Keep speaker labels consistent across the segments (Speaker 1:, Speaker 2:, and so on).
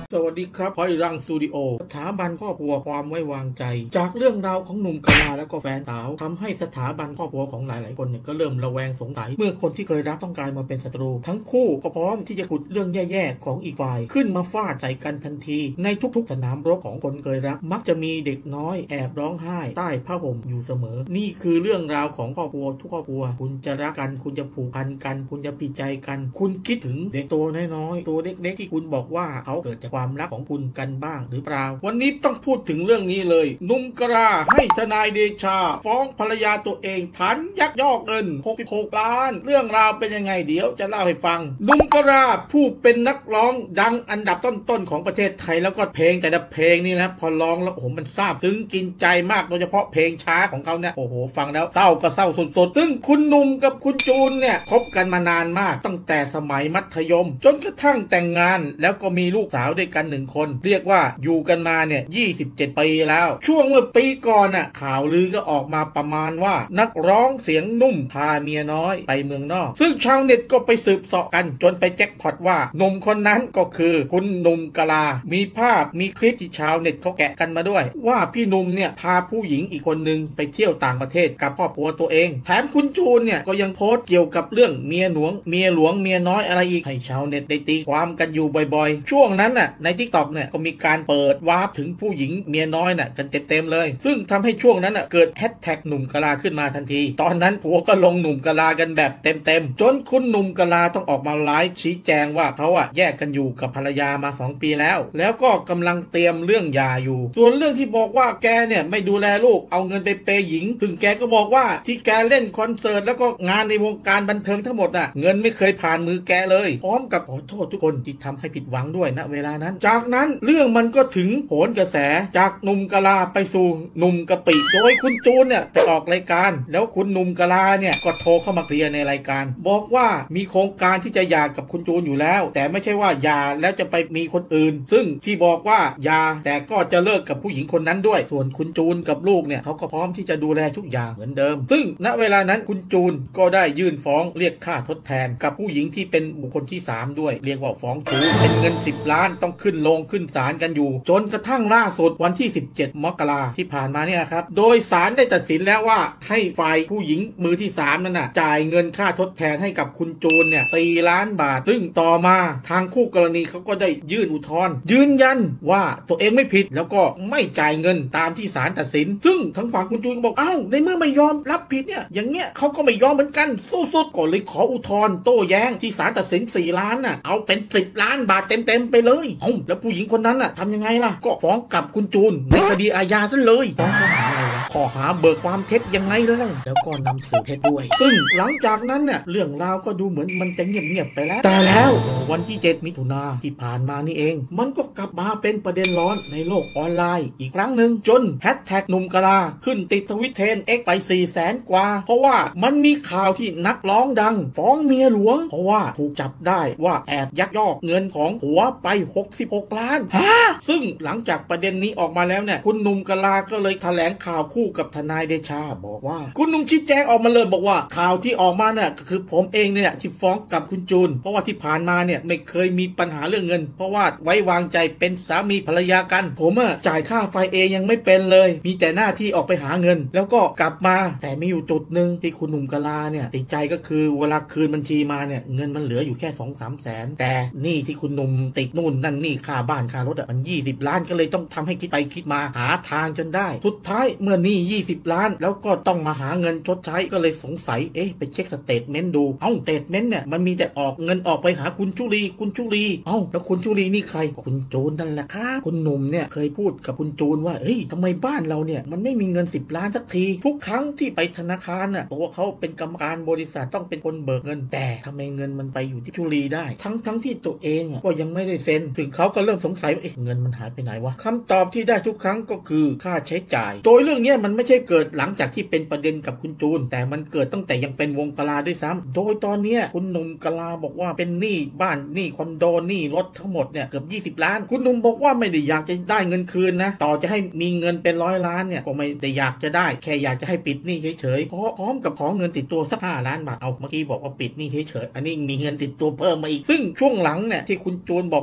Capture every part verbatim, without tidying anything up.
Speaker 1: สวัสดีครับพอยรังสตูดิโอสถาบันครอบครัวความไว้วางใจจากเรื่องราวของหนุ่มกะลาและก็แฟนสาวทำให้สถาบันครอบครัวของหลายๆคนเนี่ยก็เริ่มระแวงสงสัยเมื่อคนที่เคยรักต้องกลายมาเป็นศัตรูทั้งคู่ก็พร้อมที่จะขุดเรื่องแย่ๆของอีกฝ่ายขึ้นมาฟาดใส่กันทันทีในทุกๆสนามรบของคนเคยรักมักจะมีเด็กน้อยแอบร้องไห้ใต้ผ้าห่มอยู่เสมอนี่คือเรื่องราวของครอบครัวทุกครอบครัวคุณจะรักกันคุณจะผูกพันกันคุณจะผิดใจกันคุณคิดถึงเด็กตัวน้อยๆตัวเล็กๆที่คุณบอกว่าเขาเกิดจากความรักของคุณกันบ้างหรือเปล่าวันนี้ต้องพูดถึงเรื่องนี้เลยหนุ่มกะลาให้ทนายเดชาฟ้องภรรยาตัวเองฐานยักยอกเงินหกสิบหกล้านเรื่องราวเป็นยังไงเดี๋ยวจะเล่าให้ฟังหนุ่มกะลาผู้เป็นนักร้องดังอันดับต้นๆของประเทศไทยแล้วก็เพลงแต่ละเพลงนี่นะพอร้องแล้วโอ้โหมันซาบซึ้งกินใจมากโดยเฉพาะเพลงช้าของเขาเนี่ยโอ้โหฟังแล้วเศร้าก็เศร้าสุดๆซึ่งคุณหนุ่มกับคุณจูนเนี่ยคบกันมานานมากตั้งแต่สมัยมัธยมจนกระทั่งแต่งงานแล้วก็มีลูกสาวด้วยกันหนึ่งคนเรียกว่าอยู่กันมาเนี่ยยี่สิบเจ็ดปีแล้วช่วงเมื่อปีก่อนน่ะข่าวลือก็ออกมาประมาณว่านักร้องเสียงนุ่มพาเมียน้อยไปเมืองนอกซึ่งชาวเน็ตก็ไปสืบเสาะกันจนไปแจ็คพอตว่าหนุ่มคนนั้นก็คือคุณหนุ่มกะลามีภาพมีคลิปที่ชาวเน็ตเขาแกะกันมาด้วยว่าพี่หนุ่มเนี่ยพาผู้หญิงอีกคนนึงไปเที่ยวต่างประเทศกับครอบครัวตัวเองแถมคุณจูนเนี่ยก็ยังโพสต์เกี่ยวกับเรื่องเมียหลวงเมียหลวงเมียน้อยอะไรอีกให้ชาวเน็ตได้ตีความกันอยู่บ่อยๆช่วงนั้นน่ะใน ทิกต็อก เนี่ยก็มีการเปิดวาร์ปถึงผู้หญิงเมียน้อยน่ะกันเต็มๆเลยซึ่งทำให้ช่วงนั้นน่ะเกิดแฮชแท็กหนุ่มกะลาขึ้นมาทันทีตอนนั้นผัวก็ลงหนุ่มกะลากันแบบเต็มๆจนคุณหนุ่มกะลาต้องออกมาไลฟ์ชี้แจงว่าเขาอ่ะแยกกันอยู่กับภรรยามาสองปีแล้วแล้วก็กำลังเตรียมเรื่องหย่าอยู่ส่วนเรื่องที่บอกว่าแกเนี่ยไม่ดูแลลูกเอาเงินไปเปย์หญิงถึงแกก็บอกว่าที่แกเล่นคอนเสิร์ตแล้วก็งานในวงการบันเทิงทั้งหมดน่ะเงินไม่เคยผ่านมือแกเลยพร้อมกับขอโทษทุกคนที่ทำให้ผิดหวังด้วยณเวลานั้นจากนั้นเรื่องมันก็ถึงโหนกระแสจากหนุ่มกะลาไปสู่หนุ่มกะปิโดยคุณจูนเนี่ยไปออกรายการแล้วคุณหนุ่มกะลาเนี่ยก็โทรเข้ามาเคลียร์ในรายการบอกว่ามีโครงการที่จะหย่ากับคุณจูนอยู่แล้วแต่ไม่ใช่ว่าหย่าแล้วจะไปมีคนอื่นซึ่งที่บอกว่าหย่าแต่ก็จะเลิกกับผู้หญิงคนนั้นด้วยส่วนคุณจูนกับลูกเนี่ยเขาก็พร้อมที่จะดูแลทุกอย่างเหมือนเดิมซึ่งณเวลานั้นคุณจูนก็ได้ยื่นฟ้องเรียกค่าทดแทนกับผู้หญิงที่เป็นบุคคลที่สามด้วยเรียกว่าฟ้องชู้เป็นเงินสิบล้านต้องขึ้นลงขึ้นศาลกันอยู่จนกระทั่งล่าสุดวันที่สิบเจ็ดมกราคมที่ผ่านมาเนี่ยครับโดยศาลได้ตัดสินแล้วว่าให้ฝ่ายผู้หญิงมือที่สามนั่นน่ะจ่ายเงินค่าทดแทนให้กับคุณจูนเนี่ยสี่ล้านบาทซึ่งต่อมาทางคู่กรณีเขาก็ได้ยื่นอุทธรณ์ยืนยันว่าตัวเองไม่ผิดแล้วก็ไม่จ่ายเงินตามที่ศาลตัดสินซึ่งทางฝั่งคุณจูนก็บอกเอ้าในเมื่อไม่ยอมรับผิดเนี่ยอย่างเงี้ยเขาก็ไม่ยอมเหมือนกันสู้สุดก็เลยขออุทธรณ์โต้แย้งที่ศาลตัดสินสี่ล้านน่ะเอาเป็นสิบล้านบาทเต็มๆไปเลยเอ้าแล้วผู้หญิงคนนั้นน่ะทำยังไงล่ะก็ฟ้องกลับคุณจูนในคดีอาญาซะเลยฟ้องข้อหาอะไรวะข้อหาเบิกความเท็จยังไงล่ะแล้วก็นำสืบเท็จด้วยซึ่งหลังจากนั้นเนี่ยเรื่องราวก็ดูเหมือนมันจะเงียบๆไปแล้วแต่แล้ววันที่เจ็ดมิถุนายนที่ผ่านมานี่เองมันก็กลับมาเป็นประเด็นร้อนในโลกออนไลน์อีกครั้งหนึ่งจนแฮชแท็กหนุ่มกะลาขึ้นติดทวิตเทรนด์ เอ็กซ์ ไป สี่แสน กว่าเพราะว่ามันมีข่าวที่นักร้องดังฟ้องเมียหลวงเพราะว่าถูกจับได้ว่าแอบยักยอกเงินของผัวไปหกสิบหกล้านฮะซึ่งหลังจากประเด็นนี้ออกมาแล้วเนี่ยคุณหนุ่มกะลาก็เลยแถลงข่าวคู่กับทนายเดชาบอกว่าคุณหนุ่มชี้แจงออกมาเลยบอกว่าข่าวที่ออกมาเนี่ยก็คือผมเองเนี่ยที่ฟ้องกับคุณจูนเพราะว่าที่ผ่านมาเนี่ยไม่เคยมีปัญหาเรื่องเงินเพราะว่าไว้วางใจเป็นสามีภรรยากันผมอะจ่ายค่าไฟเองยังไม่เป็นเลยมีแต่หน้าที่ออกไปหาเงินแล้วก็กลับมาแต่มีอยู่จุดหนึ่งที่คุณหนุ่มกะลาเนี่ยติดใจก็คือเวลาคืนบัญชีมาเนี่ยเงินมันเหลืออยู่แค่ สองถึงสามแสนแต่นี่ที่คุณหนุ่มติดนู่นนั่นนี่ค่าบ้านค่ารถอะมันยี่สิบล้านก็เลยต้องทำให้คิดไปคิดมาหาทางจนได้สุดท้ายเมื่อนี่ยี่สิบล้านแล้วก็ต้องมาหาเงินชดใช้ก็เลยสงสัยเอ๊ะไปเช็คสเตทเมนต์ดูเอ้าสเตทเมนต์เนี่ยมันมีแต่ออกเงินออกไปหาคุณชุลีคุณชุลีเอ้าแล้วคุณชุลีนี่ใครคุณจูนนั่นแหละครับคุณหนุ่มเนี่ยเคยพูดกับคุณจูนว่าเฮ้ยทำไมบ้านเราเนี่ยมันไม่มีเงินสิบล้านสักทีทุกครั้งที่ไปธนาคารน่ะบอกว่าเขาเป็นกรรมการบริษัทต้องเป็นคนเบิกเงินแต่ทำไมเงินมันไปอยู่ที่ชุลีได้ทั้งทั้งที่ตัวเองก็ยังไม่ได้เซ็นถึงเขาก็เริ่มสงสัยว่าเอ๊ะเงินมันหายไปไหนวะคำตอบที่ได้ทุกครั้งก็คือค่าใช้จ่ายโดยเรื่องนี้มันไม่ใช่เกิดหลังจากที่เป็นประเด็นกับคุณจูนแต่มันเกิดตั้งแต่ยังเป็นวงกะลาด้วยซ้ำโดยตอนนี้คุณหนุ่มกะลาบอกว่าเป็นหนี้บ้านหนี้คอนโดหนี้รถทั้งหมดเนี่ยเกือบยี่สิบล้านคุณหนุ่มบอกว่าไม่ได้อยากจะได้เงินคืนนะต่อจะให้มีเงินเป็นร้อยล้านเนี่ยก็ไม่ได้อยากจะได้แค่อยากจะให้ปิดหนี้เฉยๆเพราะพร้อมกับขอเงินติดตัวสักห้าล้านบาทเอาเมื่อกี้บอกว่าปิดหนี้เฉยๆอันนี้มีเงินติดตัวเพิ่มมาอีกซึ่งช่วงหลังเนี่ยที่คุณจูนบอกว่าอยากจะ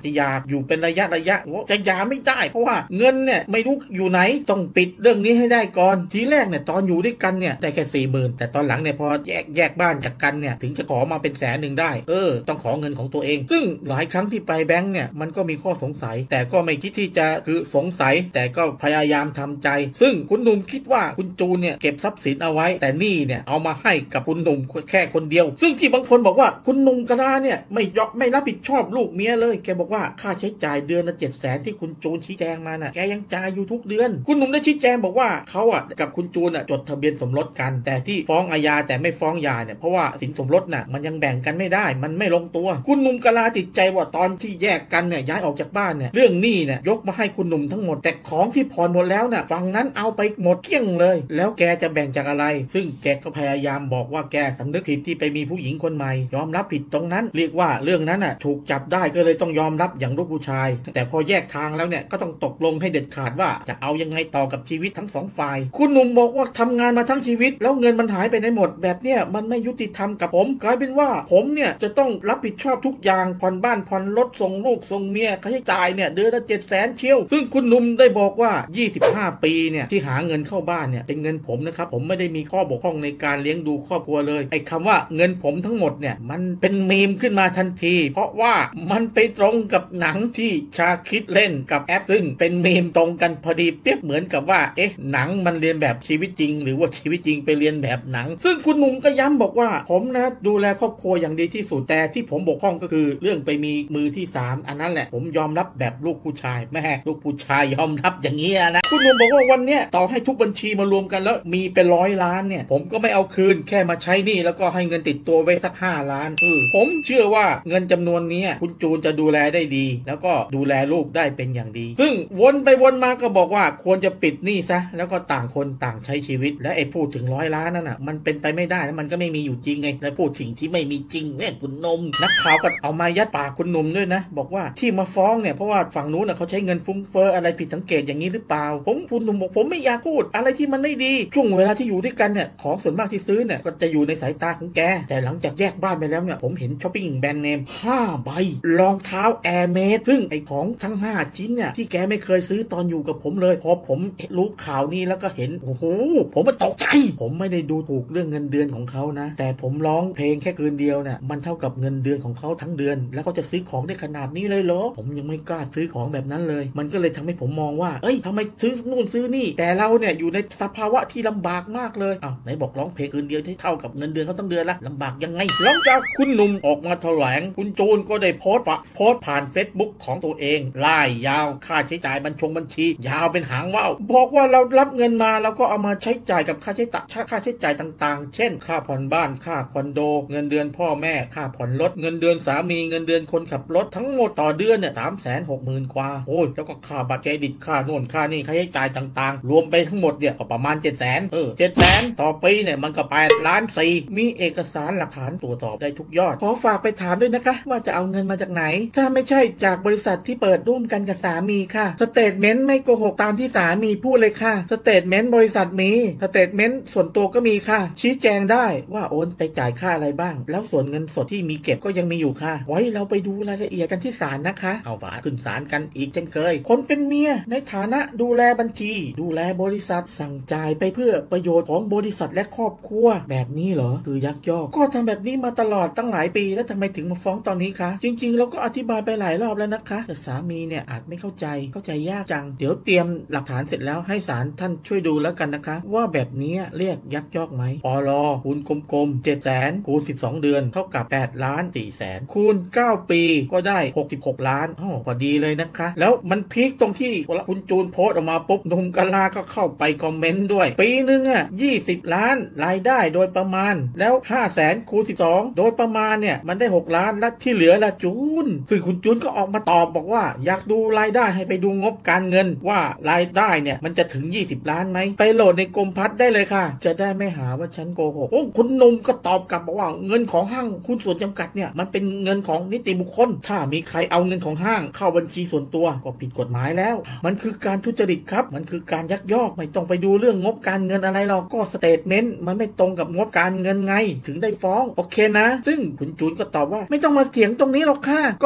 Speaker 1: จะหย่าอยู่เป็นระยะระยะจะหย่าไม่ได้เพราะว่าเงินเนี่ยไม่รู้อยู่ไหนต้องปิดเรื่องนี้ให้ได้ก่อนทีแรกเนี่ยตอนอยู่ด้วยกันเนี่ยได้แค่สี่หมื่นแต่ตอนหลังเนี่ยพอแยกแยกบ้านจากกันเนี่ยถึงจะขอมาเป็นแสนหนึ่งได้เออต้องขอเงินของตัวเองซึ่งหลายครั้งที่ไปแบงค์เนี่ยมันก็มีข้อสงสัยแต่ก็ไม่คิดที่จะคือสงสัยแต่ก็พยายามทำใจซึ่งคุณหนุ่มคิดว่าคุณจูนเนี่ยเก็บทรัพย์สินเอาไว้แต่นี่เนี่ยเอามาให้กับคุณหนุ่มแค่คนเดียวซึ่งที่บางคนบอกว่าคุณหนุ่มกนาเนี่ยไม่ยอมไม่รับผิดชอบลูกเมียเลยแกบอกว่าค่าใช้จ่ายเดือนละเจ็ดแสนที่คุณจูนชี้แจงมาน่ะแกยังจ่ายอยู่ทุกเดือนคุณหนุ่มได้ชี้แจงบอกว่าเขาอ่ะกับคุณจูนอ่ะจดทะเบียนสมรสกันแต่ที่ฟ้องอาญาแต่ไม่ฟ้องหย่าเนี่ยเพราะว่าสินสมรสน่ะมันยังแบ่งกันไม่ได้มันไม่ลงตัวคุณหนุ่มกนาติดใจว่าตอนที่แยกกันเนี่ยย้ายออกจากบ้านเนี่ยเรื่องหนี้เนี่ยยกมาให้คุณหนุ่มทั้งหมดแต่ของที่ผ่อนหมดแล้วน่ะฝั่งนั้นเอาไปหมดเกลี้ยงเลยแล้วแกจะแบ่งจากอะไรซึ่งแกก็พยายามบอกว่าแกสำนึกผิดที่ไปมีผู้หญิงคนใหม่ยอมรับผิดตรงนั้นเรียกว่าเรื่องนั้นน่ะถูกจับได้ก็เลยต้องยอมรับอย่างลูกผู้ชายแต่พอแยกทางแล้วเนี่ยก็ต้องตกลงให้เด็ดขาดว่าจะเอายังไงต่อกับชีวิตทั้งสองฝ่ายคุณหนุ่มบอกว่าทำงานมาทั้งชีวิตแล้วเงินมันหายไปไหนหมดแบบเนี้ยมันไม่ยุติธรรมกับผมกลายเป็นว่าผมเนี่ยจะต้องรับผิดชอบทุกอย่างผ่อนบ้านผ่อนรถส่งลูกส่งเมียค่าใช้จ่ายเนี่ยเดือนละเจ็ดแสนเชียวซึ่งคุณหนุ่มได้บอกว่ายี่สิบห้าปีเนี่ยที่หาเงินเข้าบ้านเนี่ยเป็นเงินผมนะครับผมไม่ได้มีข้อบกพร่องในการเลี้ยงดูครอบครัวเลยไอ้คำว่าเงินผมทั้งหมดเนี่ยมันเป็นมีมขึ้นมาทันทีเพราะว่ามันไปตรงกับหนังที่ชาคิดเล่นกับแอปซึ่งเป็นมีมตรงกันพอดีเป๊ะเหมือนกับว่าเอ๊ะหนังมันเรียนแบบชีวิตจริงหรือว่าชีวิตจริงไปเรียนแบบหนังซึ่งคุณหนุ่มก็ย้ำบอกว่าผมนะดูแลครอบครัวอย่างดีที่สุดแต่ที่ผมบกพร่องก็คือเรื่องไปมีมือที่สามอันนั้นแหละผมยอมรับแบบลูกผู้ชายแม่ลูกผู้ชายยอมรับอย่างนี้นะคุณหนุ่มบอกว่าวันเนี้ยต่อให้ทุกบัญชีมารวมกันแล้วมีเป็นร้อยล้านเนี่ยผมก็ไม่เอาคืนแค่มาใช้หนี้แล้วก็ให้เงินติดตัวไว้สักห้าล้านเออผมเชื่อว่าเงินจำนวนนี้คุณจูนจะดูแลได้ดีแล้วก็ดูแลลูกได้เป็นอย่างดีซึ่งวนไปวนมาก็บอกว่าควรจะปิดหนี้ซะแล้วก็ต่างคนต่างใช้ชีวิตและไอ้พูดถึงร้อยล้านนั่นน่ะมันเป็นไปไม่ได้แล้วมันก็ไม่มีอยู่จริงไงแล้วพูดสิ่งที่ไม่มีจริงเนี่ยคุณนมนักข่าวก็เอามายัดปากคุณนมด้วยนะบอกว่าที่มาฟ้องเนี่ยเพราะว่าฝั่งนู้นน่ะเขาใช้เงินฟุ้งเฟ้ออะไรผิดสังเกตอย่างนี้หรือเปล่าผมคุณนมบอกผมไม่อยากพูดอะไรที่มันไม่ดีช่วงเวลาที่อยู่ด้วยกันเนี่ยของส่วนมากที่ซื้อเนี่ยก็จะอยู่ในสายตาของแกแต่หลังจากแยกบ้านไปแล้วเนี่ยผมเห็นช้อปปิ้งแบรนด์เนมห้าใบรองเท้าแอร์เมสซึ่งไอ้ของทั้งห้าชิ้นเนี่ยที่แกไม่เคยซื้อตอนอยู่กับผมเลยพอผมรู้ข่าวนี้แล้วก็เห็นโอ้โหผมมันตกใจผมไม่ได้ดูถูกเรื่องเงินเดือนของเขานะแต่ผมร้องเพลงแค่คืนเดียวเนี่ยมันเท่ากับเงินเดือนของเขาทั้งเดือนแล้วเขาจะซื้อของได้ขนาดนี้เลยเหรอผมยังไม่กล้าซื้อของแบบนั้นเลยมันก็เลยทำให้ผมมองว่าเอ้ยทำไมซื้อนู่นซื้อนี่แต่เราเนี่ยอยู่ในสภาวะที่ลำบากมากเลยอ้าวไหนบอกร้องเพลงคืนเดียวที่เท่ากับเงินเดือนเขาทั้งเดือนละลำบากยังไงหลังจากคุณหนุ่มออกมาแถลงคุณจูนก็ได้โพสต์โพสต์ผ่าน Facebook ของตัวเองไล่ยาวค่าใช้จ่ายบัญชงบัญชียาวเป็นหางว่าวบอกว่าเรารับเงินมาแล้วก็เอามาใช้จ่ายกับค่าใช้จ่ายค่าใช้จ่ายต่างๆเช่นค่าผ่อนบ้านค่าคอนโดเงินเดือนพ่อแม่ค่าผ่อนรถเงินเดือนสามีเงินเดือนคนขับรถทั้งหมดต่อเดือนเนี่ยสามแสนหกหมื่นกว่าโอ้ยแล้วก็ค่าบัตรเครดิตค่าโน่นค่านี่ค่าใช้จ่ายต่างๆรวมไปทั้งหมดเนี่ยก็ประมาณเจ็ดแสนเออเจ็ดแสนต่อปีเนี่ยมันก็แปดล้านสี่มีเอกสารหลักฐานตรวจสอบได้ทุกยอดขอฝากไปถามด้วยนะคะว่าจะเอาเงินมาจากไหนถ้าไม่ใช่จากบริษัทที่เปิดร่วมกันกับสามีค่ะสเตทเมนต์ไม่โกหกตามที่สามีพูดเลยค่ะสเตทเมนต์บริษัทมีสเตทเมนต์ส่วนตัวก็มีค่ะชี้แจงได้ว่าโอนไปจ่ายค่าอะไรบ้างแล้วส่วนเงินสดที่มีเก็บก็ยังมีอยู่ค่ะไว้เราไปดูรายละเอียดกันที่ศาลนะคะเอาฝาขึ้นศาลกันอีกเช่นเคยคนเป็นเมียในฐานะดูแลบัญชีดูแลบริษัทสั่งจ่ายไปเพื่อประโยชน์ของบริษัทและครอบครัวแบบนี้เหรอคือยักยอกก็ทำแบบนี้มาตลอดตั้งหลายปีแล้วทำไมถึงมาฟ้องตอนนี้คะจริงๆเราก็อธิบายไปหลายรอบแล้วนะคะแต่สามีเนี่ยอาจไม่เข้าใจเข้าใจยากจังเดี๋ยวเตรียมหลักฐานเสร็จแล้วให้ศาลท่านช่วยดูแล้วกันนะคะว่าแบบนี้เรียกยักยอกไหมปลคูณกลมๆเจ็ดแสนคูณสิบสองเดือนเท่ากับแปดล้านสี่แสนคูณเก้าปีก็ได้หกสิบหกล้านอ๋อพอดีเลยนะคะแล้วมันพีคตรงที่เวลาคุณจูนโพสต์ออกมาปุ๊บหนุ่มกะลาก็เข้าไปคอมเมนต์ด้วยปีนึงอ่ะยี่สิบล้านรายได้โดยประมาณแล้วห้าแสนคูณสิบสองโดยประมาณเนี่ยมันได้หกล้านและที่เหลือละจูนซึ่งคุณจูนก็ออกมาตอบบอกว่าอยากดูรายได้ให้ไปดูงบการเงินว่ารายได้เนี่ยมันจะถึงยี่สิบล้านไหมไปโหลดในกรมพัฒน์ได้เลยค่ะจะได้ไม่หาว่าฉันโกหกโอ้คุณหนุ่มก็ตอบกลับบอกว่าเงินของห้างหุ้นส่วนจำกัดเนี่ยมันเป็นเงินของนิติบุคคลถ้ามีใครเอาเงินของห้างเข้าบัญชีส่วนตัวก็ผิดกฎหมายแล้วมันคือการทุจริตครับมันคือการยักยอกไม่ต้องไปดูเรื่องงบการเงินอะไรหรอกก็สเตทเมนต์มันไม่ตรงกับงบการเงินไงถึงได้ฟ้องโอเคนะซึ่งคุณจูนก็ตอบว่าไม่ต้องมาเถียงตรงนี้หรอกค่ะก็รอ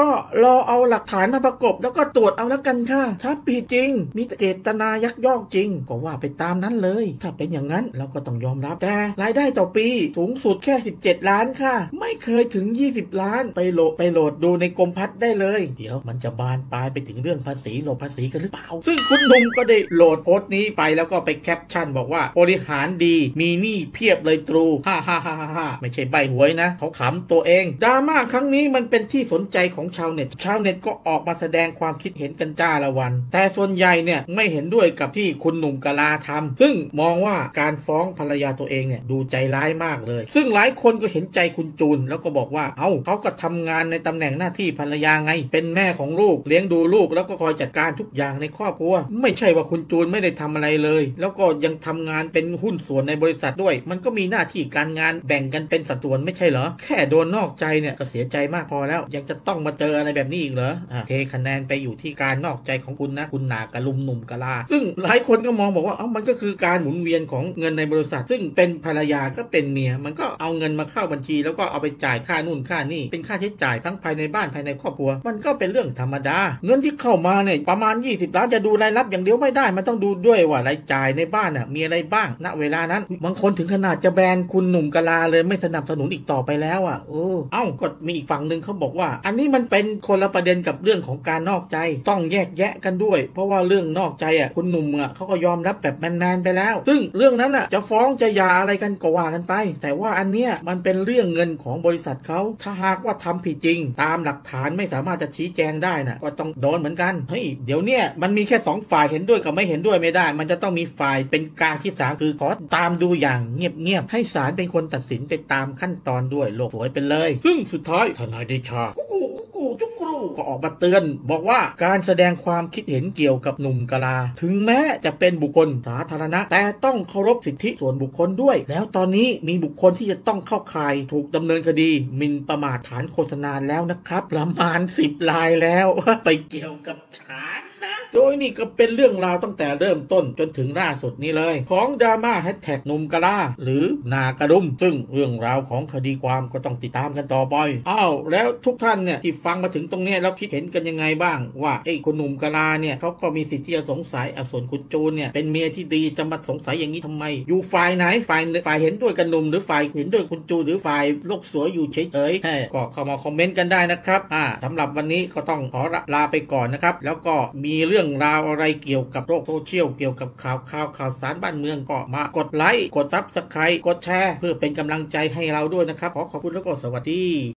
Speaker 1: อเอาหลักฐานมาประกบแล้วก็ตรวจเอาแล้วกันค่ะถ้าผิดจริงมีเจตนายักยอกจริงก็ว่าไปตามนั้นเลยถ้าเป็นอย่างนั้นเราก็ต้องยอมรับแต่รายได้ต่อปีสูงสุดแค่สิบเจ็ดล้านค่ะไม่เคยถึงยี่สิบล้านไปโหลดไปโหลดดูในกรมพัฒน์ได้เลยเดี๋ยวมันจะบานปลายไปถึงเรื่องภาษีโหลดภาษีกันหรือเปล่าซึ่งคุณหนุ่มก็ได้โหลดโพสต์นี้ไปแล้วก็ไปแคปชั่นบอกว่าบริหารดีมีหนี้เพียบเลยตรูฮ่าฮ่าฮ่าฮ่าไม่ใช่ใบหวยนะเขาขำตัวเองดราม่าครั้งนี้มันเป็นที่สนใจของชาวเน็ตชาวเน็ตก็ออกมาแสดงความคิดเห็นกันจ้าละวันแต่ส่วนใหญ่เนี่ยไม่เห็นด้วยกับที่คุณหนุ่มกะลาทำซึ่งมองว่าการฟ้องภรรยาตัวเองเนี่ยดูใจร้ายมากเลยซึ่งหลายคนก็เห็นใจคุณจูนแล้วก็บอกว่าเอ้าเขาก็ทำงานในตำแหน่งหน้าที่ภรรยาไงเป็นแม่ของลูกเลี้ยงดูลูกแล้วก็คอยจัดการทุกอย่างในครอบครัวไม่ใช่ว่าคุณจูนไม่ได้ทำอะไรเลยแล้วก็ยังทำงานเป็นหุ้นส่วนในบริษัทด้วยมันก็มีหน้าที่การงานแบ่งกันเป็นสัดส่วนไม่ใช่เหรอแค่โดนนอกใจเนี่ยก็เสียใจมากพอแล้วยังจะต้องมาเจออะไรแบบนี้อีกเหรออ่ะเทคะแนนไปอยู่ที่การนอกใจของคุณนะคุณหนากะลุมหนุ่มกะลาซึ่งหลายคนก็มองบอกว่าเอ้ามันก็คือการหมุนเวียนของเงินในบริษัทซึ่งเป็นภรรยาก็เป็นเมียมันก็เอาเงินมาเข้าบัญชีแล้วก็เอาไปจ่ายค่านู่นค่านี่เป็นค่าใช้จ่ายทั้งภายในบ้านภายในครอบครัวมันก็เป็นเรื่องธรรมดาเงินที่เข้ามาเนี่ยประมาณยี่สิบล้านจะดูรายรับอย่างเดียวไม่ได้มันต้องดูด้วยว่ารายจ่ายในบ้านน่ะมีอะไรบ้างณเวลานั้นบางคนถึงขนาดจะแบนคุณหนุ่มกะลาเลยไม่สนับสนุนอีกต่อไปแล้วอ่ะเออเอ้าก็มีอีกฝั่งนึงเขาบอกว่าอันนี้มันเป็นคนละประเด็นกับเรื่องของการนอกใจต้องแยกแยะกันด้วยเพราะว่าเรื่องนอกใจอ่ะคุณหนุ่มอ่ะเขาก็ยอมรับแบบแมนๆไปแล้วซึ่งเรื่องนั้นอ่ะจะฟ้องจะหย่าอะไรกันก็ว่ากันไปแต่ว่าอันเนี้ยมันเป็นเรื่องเงินของบริษัทเขาถ้าหากว่าทำผิดจริงตามหลักฐานไม่สามารถจะชี้แจงได้น่ะก็ต้องโดนเหมือนกันเฮ้ยเดี๋ยวเนี้ยมันมีแค่สองฝ่ายเห็นด้วยกับไม่เห็นด้วยไม่ได้มันจะต้องมีฝ่ายเป็นกลางที่สามคือขอตามดูอย่างเงียบๆให้ศาลเป็นคนตัดสินไปตามขั้นตอนด้วยโลกสวยไปเลยซึ่งสุดท้ายทนายเดชากุกูกุกูจุกรูก็ออกมาเตือนบอกว่าการแสดงความคิดเห็นเกี่ยวกับหนุ่มกะลาถึงแม้จะเป็นบุคคลสาธารณะแต่ต้องเคารพสิทธิส่วนบุคคลด้วยแล้วตอนนี้มีบุคคลที่จะต้องเข้าข่ายถูกดำเนินคดีหมิ่นประมาทฐานโฆษณาแล้วนะครับประมาณสิบรายแล้วไปเกี่ยวกับฉันนะโดยนี่ก็เป็นเรื่องราวตั้งแต่เริ่มต้นจนถึงล่าสุดนี้เลยของดราม่าแฮชแท็กหนุ่มกะลาหรือนากระดุมซึ่งเรื่องราวของคดีความก็ต้องติดตามกันต่อไปอ้าวแล้วทุกท่านเนี่ยที่ฟังมาถึงตรงนี้แล้วคิดเห็นกันยังไงบ้างว่าไอ้คนหนุ่มกะลาเนี่ยเขาก็มีสิทธิ์ที่จะสงสัยส่วนคุณจูนเนี่ยเป็นเมียที่ดีจะมาสงสัยอย่างนี้ทำไมอยู่ฝ่ายไหนฝ่ายฝ่ายเห็นด้วยกับหนุ่มหรือฝ่ายเห็นด้วยคุณจูนหรือฝ่ายโลกสวยอยู่เฉยๆก็เข้ามาคอมเมนต์กันได้นะครับอ่าสำหรับวันนี้ก็ต้องขอลาไปก่อนนะครับแล้วก็มีเรื่องราวอะไรเกี่ยวกับโลกโซเชียลเกี่ยวกับข่าวข่าวข่าวสารบ้านเมืองก็มากดไลค์กดซับสไครต์กดแชร์เพื่อเป็นกำลังใจให้เราด้วยนะครับขอขอบคุณแล้วก็สวัสดี